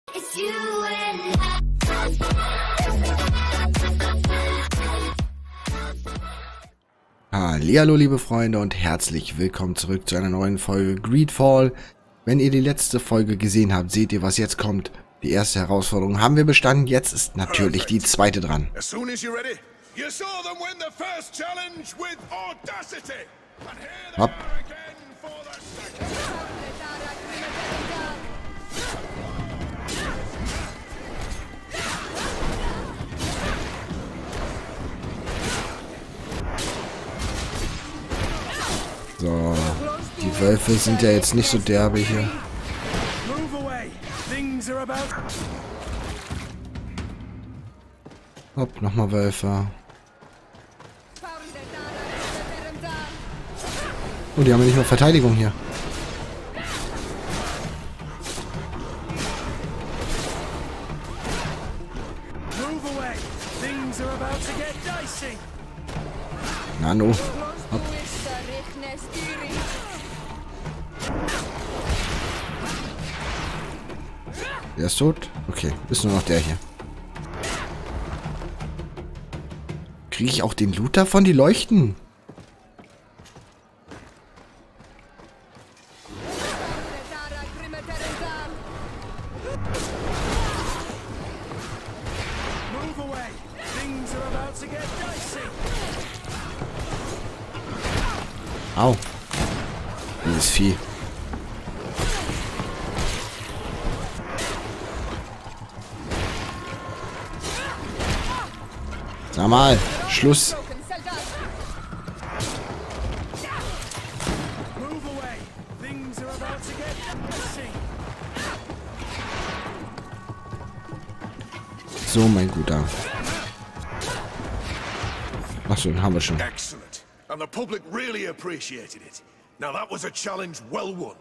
It's you and Hallihallo liebe Freunde und herzlich willkommen zurück zu einer neuen Folge Greedfall. Wenn ihr die letzte Folge gesehen habt, seht ihr, was jetzt kommt. Die erste Herausforderung haben wir bestanden, jetzt ist natürlich die zweite dran. As soon as you're ready, you saw them win the first challenge with audacity. And here they Hopp. are again for the second. So, die Wölfe sind ja jetzt nicht so derbe hier. Move away. Things are about. Hopp, nochmal Wölfe. Oh, die haben ja nicht mal Verteidigung hier. Move away. Things are about to get dicey. Nano. Hopp. Der ist tot? Okay, ist nur noch der hier. Kriege ich auch den Loot davon? Die leuchten. Move away. Things are about to get dicey. Au. Dieses Vieh. Sag mal, Schluss. Move away. Things are about to get dicey. So, mein Guter. Achso, den haben wir schon. Excellent. And the public really appreciated it. Now that was a challenge well won.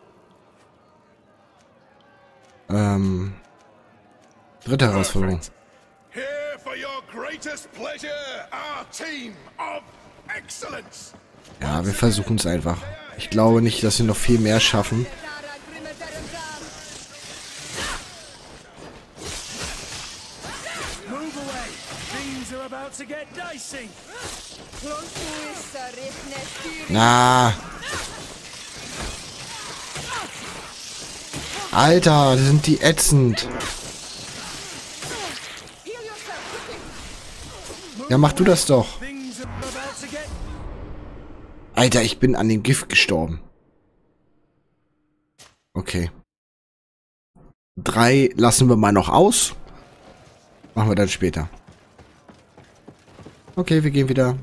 Dritte Herausforderung. Here for your greatest pleasure, our team of excellence. Ja, wir versuchen es einfach. Ich glaube nicht, dass wir noch viel mehr schaffen. Move away. Things are about to get dicey. Na. Alter, sind die ätzend. Ja, mach du das doch. Things are about to get. Alter, ich bin an dem Gift gestorben. Okay. 3 lassen wir mal noch aus. Machen wir dann später. Okay, wir gehen wieder.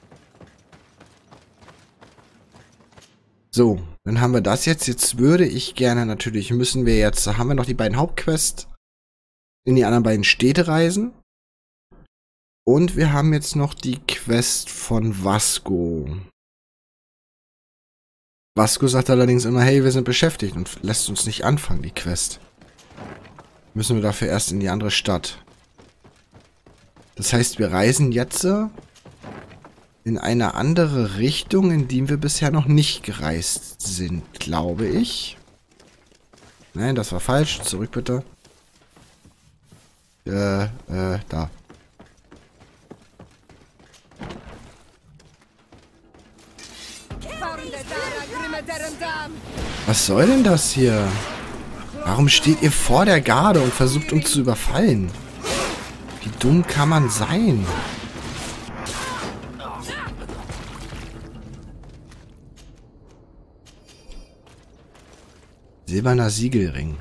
So, dann haben wir das jetzt. Jetzt würde ich gerne natürlich, haben wir noch die beiden Hauptquests in die anderen beiden Städte reisen. Und wir haben jetzt noch die Quest von Vasco. Vasco sagt allerdings immer, hey, wir sind beschäftigt und lässt uns nicht anfangen, die Quest. Müssen wir dafür erst in die andere Stadt. Das heißt, wir reisen jetzt in eine andere Richtung, in die wir bisher noch nicht gereist sind, glaube ich. Nein, das war falsch. Zurück bitte. Da. Was soll denn das hier? Warum steht ihr vor der Garde und versucht uns zu überfallen? Wie dumm kann man sein? Silberner Siegelring.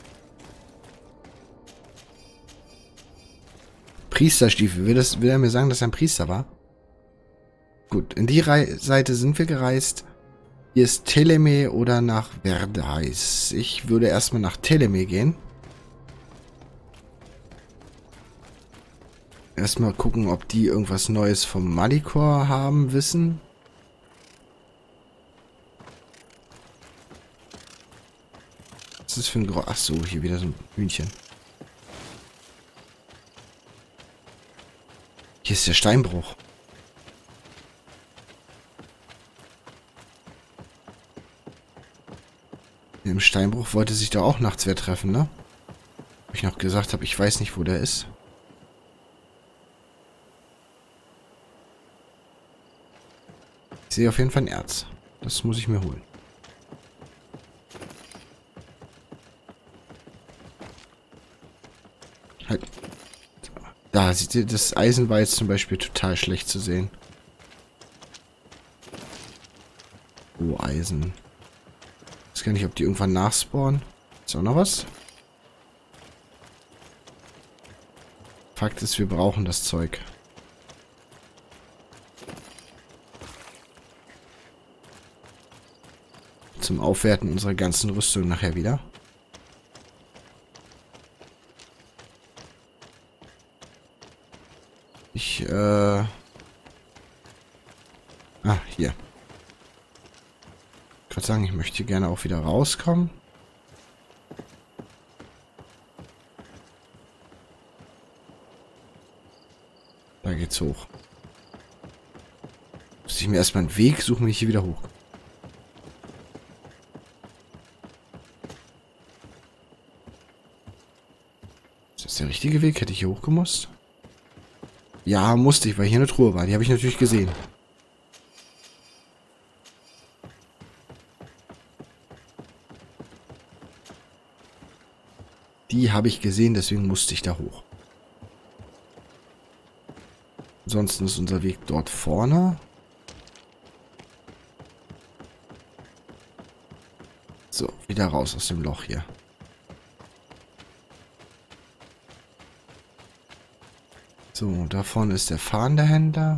Priesterstiefel. Will er mir sagen, dass er ein Priester war? Gut, in die Seite sind wir gereist. Hier ist Teleme oder nach Verdeis. Ich würde erstmal nach Teleme gehen. Erstmal gucken, ob die irgendwas Neues vom Malikor haben, wissen. Was ist das für ein Ach so, hier wieder so ein Hühnchen. Hier ist der Steinbruch. Im Steinbruch wollte sich doch auch nachts wer treffen, ne? Ich noch gesagt habe, ich weiß nicht, wo der ist. Ich sehe auf jeden Fall ein Erz. Das muss ich mir holen. Halt. Da sieht ihr, das Eisen war jetzt zum Beispiel total schlecht zu sehen. Oh, Eisen. Ich weiß gar nicht, ob die irgendwann nachspawnen. Ist auch noch was? Fakt ist, wir brauchen das Zeug. Zum Aufwerten unserer ganzen Rüstung nachher wieder. Hier. Ich würde sagen, ich möchte gerne auch wieder rauskommen. Da geht's hoch. Muss ich mir erstmal einen Weg suchen, wie ich hier wieder hoch. Ist das der richtige Weg? Hätte ich hier hochgemusst? Ja, musste ich, weil hier eine Truhe war. Die habe ich natürlich gesehen. Die habe ich gesehen, deswegen musste ich da hoch. Ansonsten ist unser Weg dort vorne. So, wieder raus aus dem Loch hier. So, da vorne ist der fahrende Händler.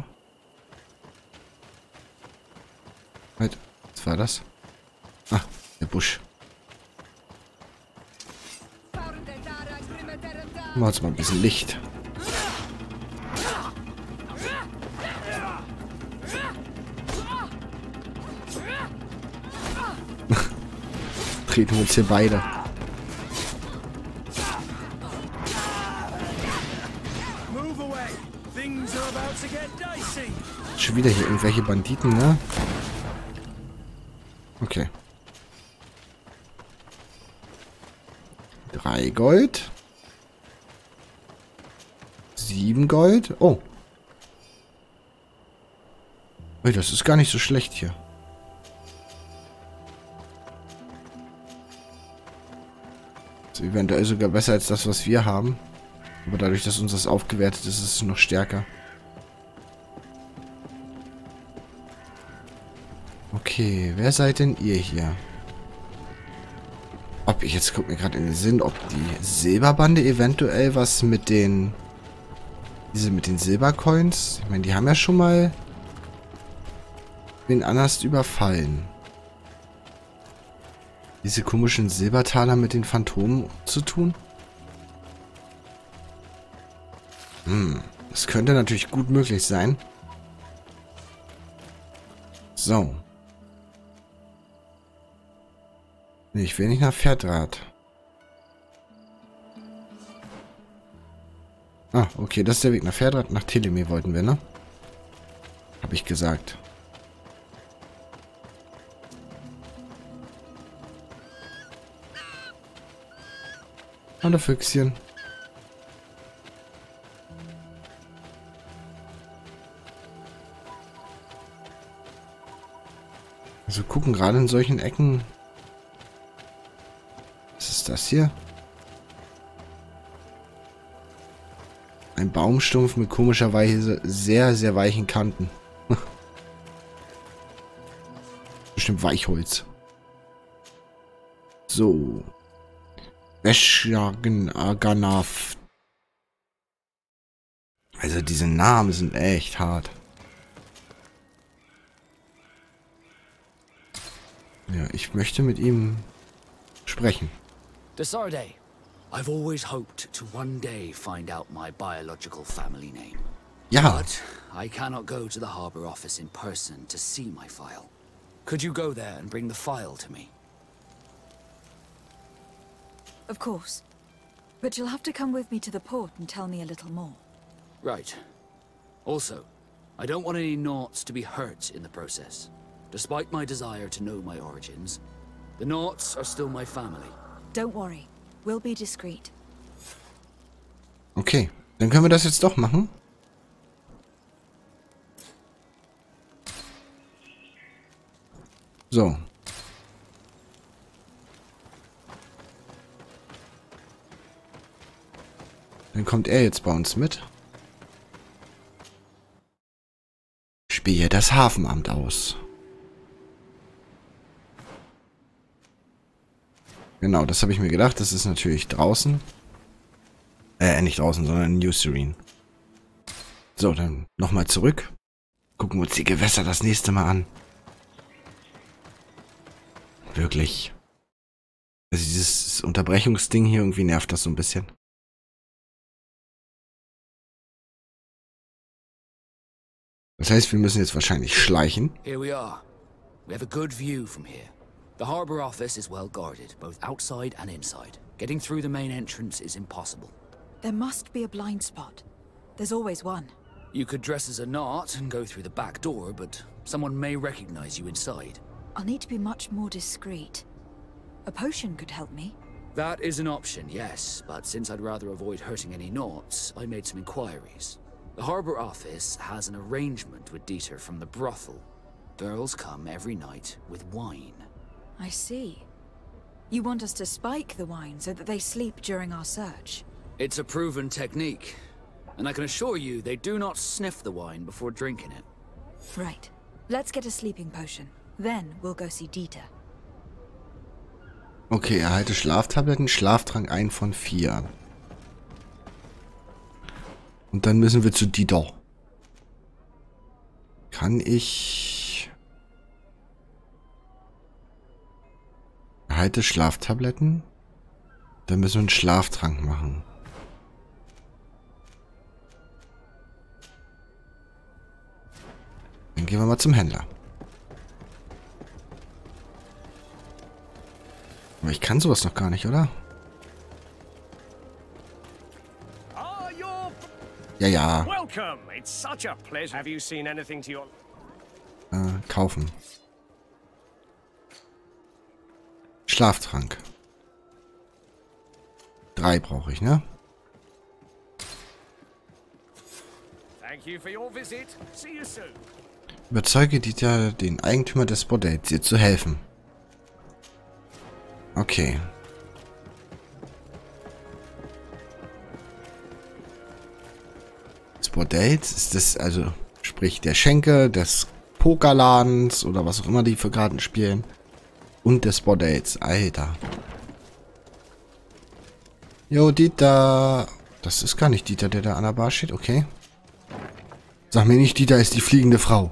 Halt, was war das? Ah, der Busch. Machen wir uns mal ein bisschen Licht. Treten wir uns hier beide. Schon wieder hier irgendwelche Banditen, ne? Okay. 3 Gold. 7 Gold. Oh. Hey, das ist gar nicht so schlecht hier. Also eventuell sogar besser als das, was wir haben. Aber dadurch, dass uns das aufgewertet ist, ist es noch stärker. Okay, wer seid denn ihr hier? Ob ich jetzt guck mir gerade in den Sinn, ob die Silberbande eventuell was mit den mit den Silbercoins. Ich meine, die haben ja schon mal den Anast überfallen. Diese komischen Silbertaler mit den Phantomen zu tun? Das könnte natürlich gut möglich sein. So. Nee, ich will nicht nach Pferdrad. Ah, okay, das ist der Weg nach Pferdrad. Nach Telemir wollten wir, ne? Hab ich gesagt. Hallo Füchschen. Also gucken gerade in solchen Ecken. Was ist das hier? Ein Baumstumpf mit komischerweise sehr, sehr weichen Kanten. Bestimmt Weichholz. So. Ganaf. Also diese Namen sind echt hart. Ja, ich möchte mit ihm sprechen. Desarde, I've always hoped to one day find out my biological family name. Ja. But I cannot go to the harbor office in person to see my file. Could you go there and bring the file to me? Of course. But you'll have to come with me to the port and tell me a little more. Right. Also, I don't want any Naughts to be hurt in the process. Despite my desire to know my origins, the Naughts are still my family. Don't worry. We'll be discreet. Okay, dann können wir das jetzt doch machen. So. Dann kommt er jetzt bei uns mit. Spähe das Hafenamt aus. Genau, das habe ich mir gedacht. Das ist natürlich draußen. Nicht draußen, sondern in New Serene. So, dann nochmal zurück. Gucken wir uns die Gewässer das nächste Mal an. Wirklich. Also dieses Unterbrechungsding hier, irgendwie nervt das so ein bisschen. Das heißt, wir müssen jetzt wahrscheinlich schleichen. Here we are. We have a good view from here. The harbor office is well guarded, both outside and inside. Getting through the main entrance is impossible. There must be a blind spot. There's always one. You could dress as a knot and go through the back door, but someone may recognize you inside. I'll need to be much more discreet. A potion could help me. That is an option, yes, but since I'd rather avoid hurting any knots, I made some inquiries. The harbor office has an arrangement with Dieter from the brothel. Girls come every night with wine. I see. You want us to spike the wine so that they sleep during our search? It's a proven technique, and I can assure you they do not sniff the wine before drinking it. Right. Let's get a sleeping potion. Then we'll go see Dieter. Okay, erhalte Schlaftabletten, Schlaftrank 1 von 4. Und dann müssen wir zu Dieter. Kann ich... Erhalte Schlaftabletten? Dann müssen wir einen Schlaftrank machen. Dann gehen wir mal zum Händler. Aber ich kann sowas noch gar nicht, oder? Ja, ja. Kaufen. Schlaftrank. 3 brauche ich, ne? Überzeuge Dieter, den Eigentümer des Bordells, dir zu helfen. Okay. Des Bordells ist das, also, sprich der Schenke, des Pokerladens oder was auch immer die für Karten spielen. Und des Bordells. Alter. Jo, Dieter. Das ist gar nicht Dieter, der da an der Bar steht. Okay. Sag mir nicht, Dieter ist die fliegende Frau.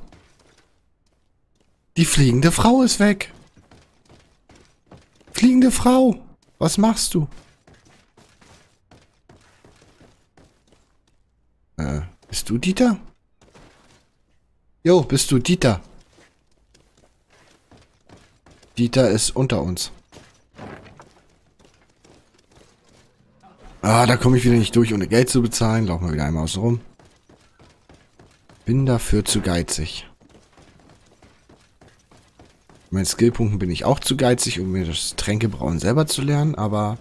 Die fliegende Frau ist weg. Fliegende Frau. Was machst du? Bist du Dieter? Jo, bist du Dieter? Dieter ist unter uns. Ah, da komme ich wieder nicht durch, ohne Geld zu bezahlen. Laufen wir wieder einmal außen rum. Bin dafür zu geizig. Mit meinen Skillpunkten bin ich auch zu geizig, um mir das Tränkebrauen selber zu lernen, aber...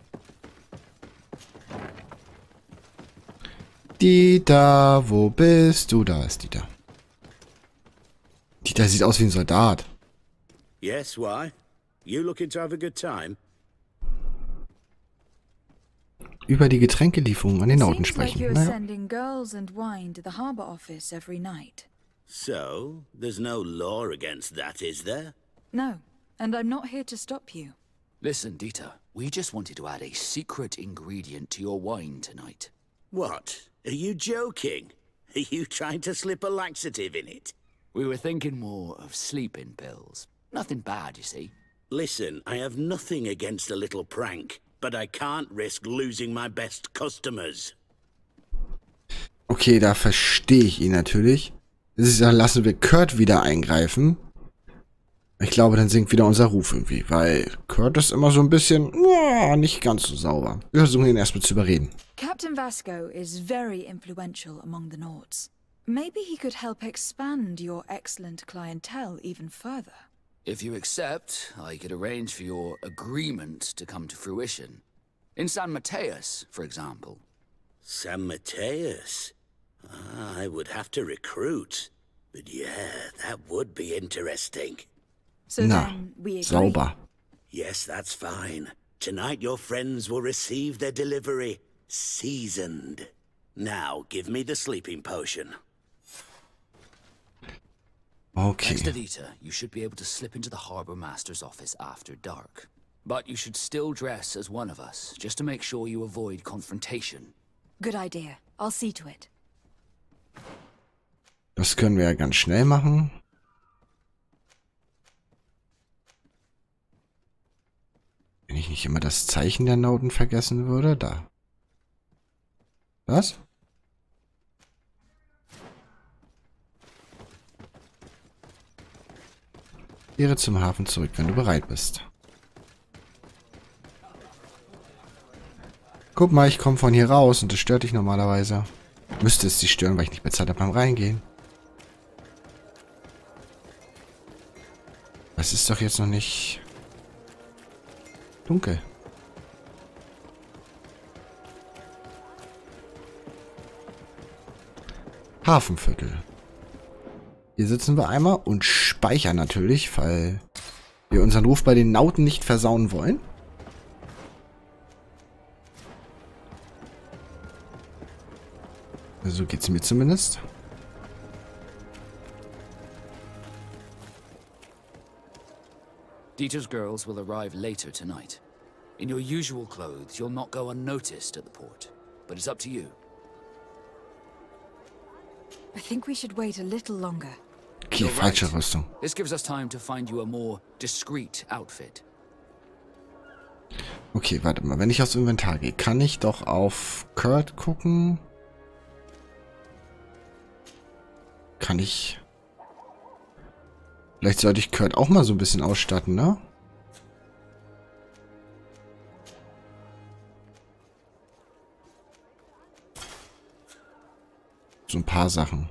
Dieter, wo bist du? Da ist Dieter. Dieter sieht aus wie ein Soldat. Yes, why? You looking to have a good time? Über die Getränkelieferung an den Nauten Seems like sprechen. you're Naja. sending girls and wine to the harbor office every night. So, there's no law against that, is there? No, and I'm not here to stop you. Listen, Dieter, we just wanted to add a secret ingredient to your wine tonight. What? Are you joking? Are you trying to slip a laxative in it? We were thinking more of sleeping pills. Nothing bad, you see. Listen, I have nothing against a little prank, but I can't risk losing my best customers. Okay, da verstehe ich ihn natürlich. Das ist, dann lassen wir Kurt wieder eingreifen. Ich glaube, dann sinkt wieder unser Ruf irgendwie, weil Kurt ist immer so ein bisschen nicht ganz so sauber. Wir versuchen ihn erstmal zu überreden. Captain Vasco is very influential among the Nords. Maybe he could help expand your excellent clientele even further. If you accept, I could arrange for your agreement to come to fruition. In San Mateus, for example. San Mateus. I would have to recruit. But yeah, that would be interesting. So Na, then we agree. sauber. Yes, that's fine. Tonight your friends will receive their delivery seasoned. Now, give me the sleeping potion. Okay. Thanks to Dieter, you should be able to slip into the Harbor Master's office after dark. But you should still dress as one of us, just to make sure you avoid confrontation. Good idea. I'll see to it. Das können wir ja ganz schnell machen. Wenn ich nicht immer das Zeichen der Noten vergessen würde. Da. Was? Kehre zum Hafen zurück, wenn du bereit bist. Guck mal, ich komme von hier raus und das stört dich normalerweise. Müsste es dich stören, weil ich nicht bezahlt habe beim Reingehen. Es ist doch jetzt noch nicht dunkel. Hafenviertel. Hier sitzen wir einmal und speichern natürlich, weil wir unseren Ruf bei den Nauten nicht versauen wollen. So geht's mir zumindest. Dieter's girls will arrive later tonight. In your usual clothes, you'll not go unnoticed at the port. But it's up to you. I think we should wait a little longer. Okay, You're falsche right. Rüstung. This gives us time to find you a more discreet outfit. Okay, warte mal. Wenn ich aufs Inventar gehe, kann ich doch auf Kurt gucken. Kann ich... Vielleicht sollte ich Kurt auch mal so ein bisschen ausstatten, ne? So ein paar Sachen.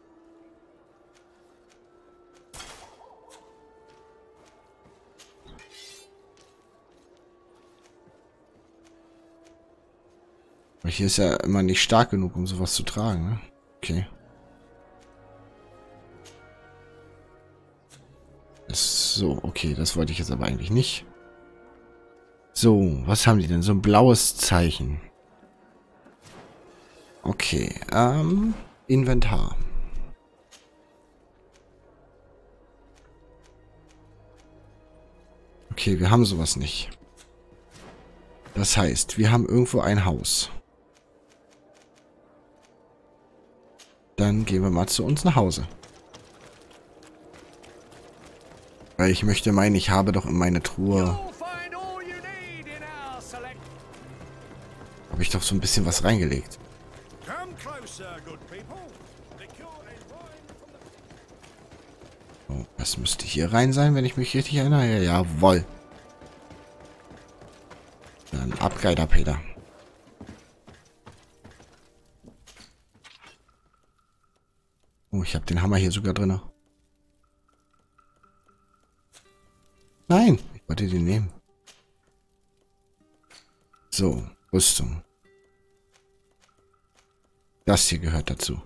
Aber hier ist ja immer nicht stark genug, um sowas zu tragen, ne? Okay. So, okay, das wollte ich jetzt aber eigentlich nicht. So, was haben die denn? So ein blaues Zeichen. Okay, Inventar. Okay, wir haben sowas nicht. Das heißt, wir haben irgendwo ein Haus. Dann gehen wir mal zu uns nach Hause. Weil ich möchte meinen, ich habe doch in meine Truhe... Habe ich doch so ein bisschen was reingelegt. Oh, das müsste hier rein sein, wenn ich mich richtig erinnere. Ja, jawohl. Dann Abgeider, Peter. Oh, ich habe den Hammer hier sogar drin. Nein, ich wollte den nehmen. So, Rüstung. Das hier gehört dazu.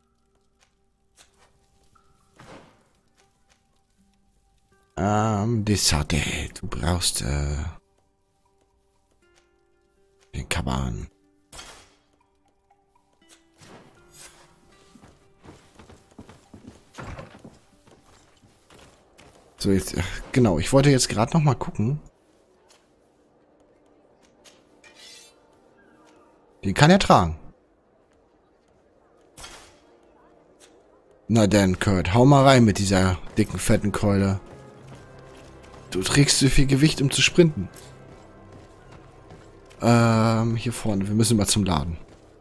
Desarte, du brauchst den Kaban. So, jetzt, genau, ich wollte jetzt gerade noch mal gucken. Den kann er tragen. Na dann, Kurt, hau mal rein mit dieser dicken, fetten Keule. Du trägst zu viel Gewicht, um zu sprinten. Hier vorne, wir müssen mal zum Laden.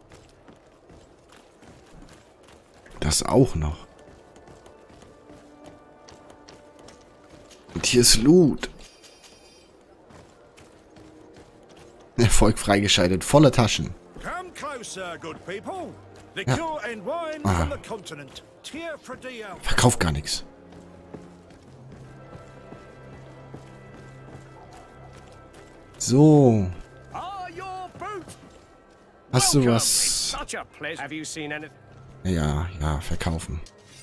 Das auch noch. Und hier ist Loot. Erfolg freigeschaltet, volle Taschen. Come closer, good people. Ja. Liqueur and wine from the continent. Tier for Dio. Verkauft gar nichts. So. Hast du was? Ja, verkaufen.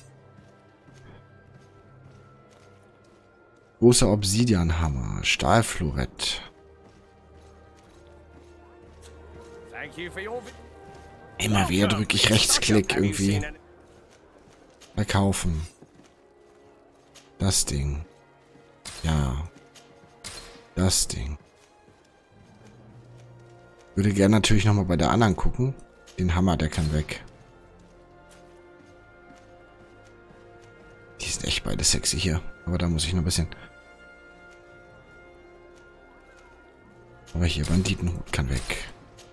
Großer Obsidianhammer, Stahlfluorett. Immer wieder drücke ich Rechtsklick irgendwie. Verkaufen. Das Ding. Ja. Das Ding. Würde gerne natürlich nochmal bei der anderen gucken. Den Hammer, der kann weg. Die sind echt beide sexy hier. Aber da muss ich noch ein bisschen... Aber hier, Banditenhut kann weg.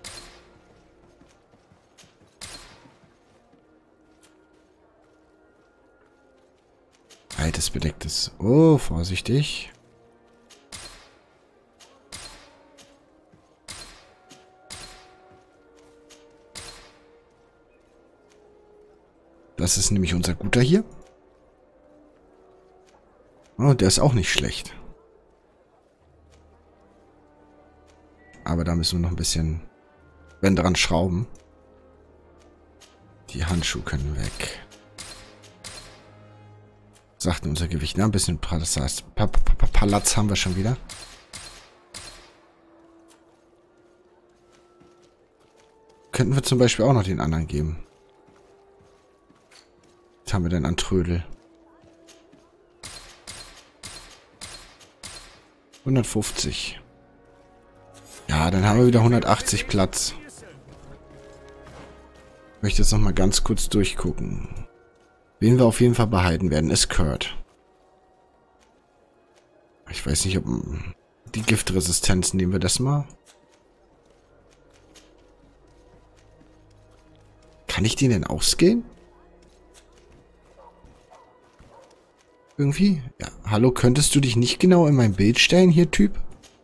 Altes bedecktes. Oh, vorsichtig. Das ist nämlich unser guter hier. Oh, der ist auch nicht schlecht. Aber da müssen wir noch ein bisschen dran schrauben. Die Handschuhe können weg. Sagten unser Gewicht, ne? Ein bisschen Palatz haben wir schon wieder. Könnten wir zum Beispiel auch noch den anderen geben. Was haben wir denn an Trödel? 150. Ja, dann haben wir wieder 180 Platz. Ich möchte jetzt noch mal ganz kurz durchgucken. Wen wir auf jeden Fall behalten werden, ist Kurt. Ich weiß nicht, ob... Die Giftresistenz, nehmen wir das mal. Kann ich den denn ausgehen? Irgendwie? Ja. Hallo, könntest du dich nicht genau in mein Bild stellen hier, Typ?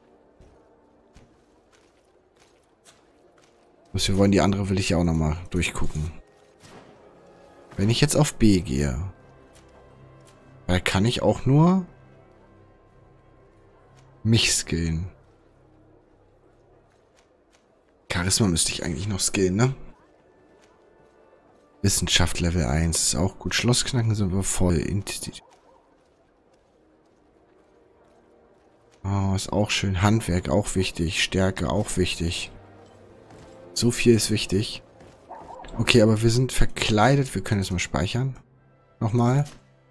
Was wir wollen, die andere will ich ja auch nochmal durchgucken. Wenn ich jetzt auf B gehe, da kann ich auch nur mich skillen. Charisma müsste ich eigentlich noch skillen, ne? Wissenschaft Level 1 ist auch gut. Schlossknacken sind wir voll. Oh, ist auch schön. Handwerk auch wichtig. Stärke auch wichtig. So viel ist wichtig. Okay, aber wir sind verkleidet. Wir können jetzt mal speichern. Nochmal.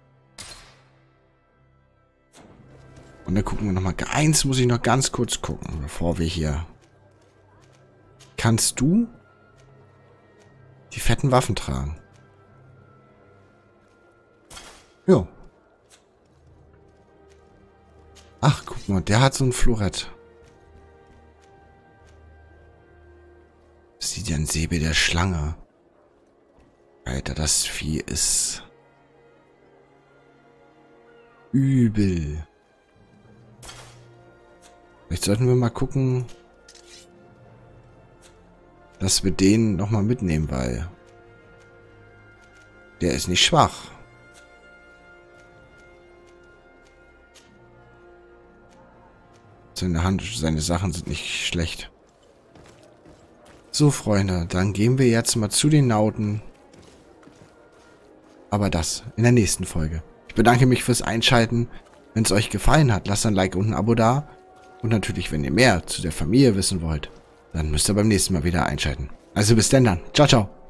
Und dann gucken wir nochmal. Eins muss ich noch ganz kurz gucken, bevor wir hier... Kannst du die fetten Waffen tragen? Jo. Ach, guck mal, der hat so ein Florett. Sieht ja ein Säbel der Schlange. Alter, das Vieh ist übel. Vielleicht sollten wir mal gucken, dass wir den nochmal mitnehmen, weil der ist nicht schwach. Seine Sachen sind nicht schlecht. So, Freunde, dann gehen wir jetzt mal zu den Nauten. Aber das in der nächsten Folge. Ich bedanke mich fürs Einschalten. Wenn es euch gefallen hat, lasst ein Like und ein Abo da. Und natürlich, wenn ihr mehr zu der Familie wissen wollt, dann müsst ihr beim nächsten Mal wieder einschalten. Also bis denn dann. Ciao, ciao.